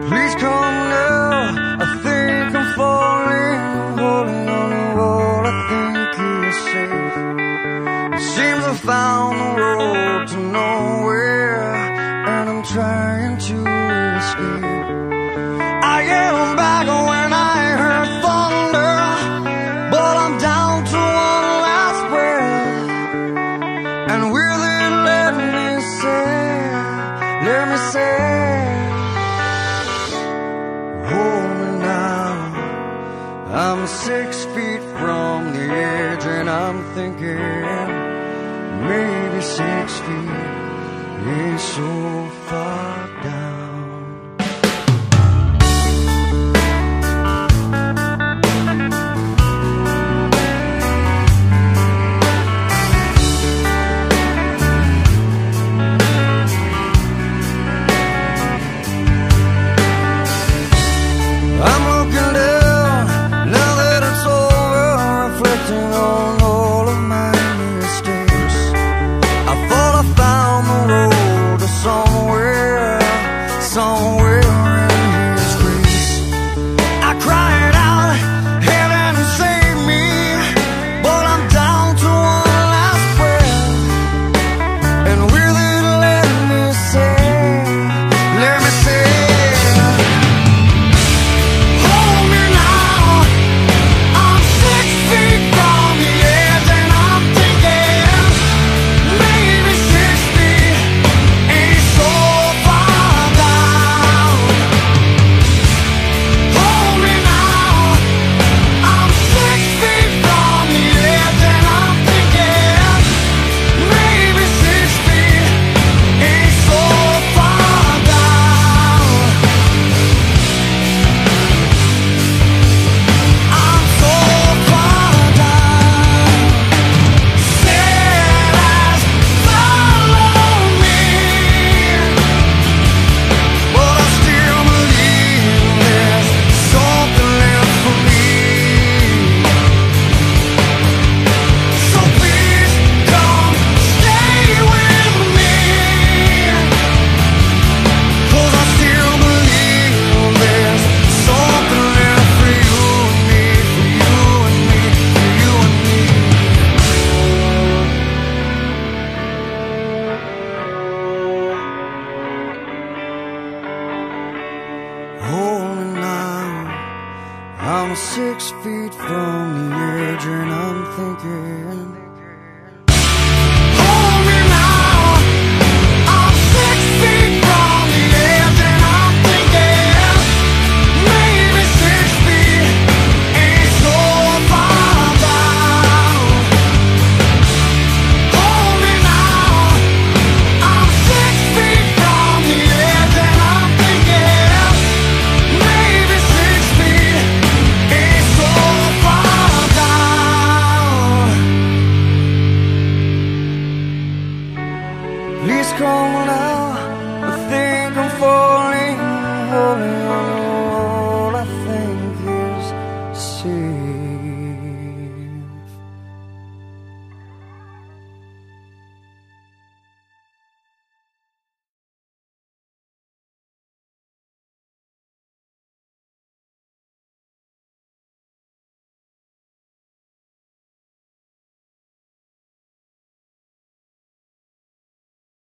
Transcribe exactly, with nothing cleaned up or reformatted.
Please come now, I think I'm falling, holding on to what I think is safe. It seems I found the road to nowhere, and I'm trying to escape. I am back when I heard thunder, but I'm down to one last breath. And will it let me say, let me say, hold me now. I'm six feet from the edge, and I'm thinking maybe six feet ain't so far down. I'm six feet from the edge, and I'm thinking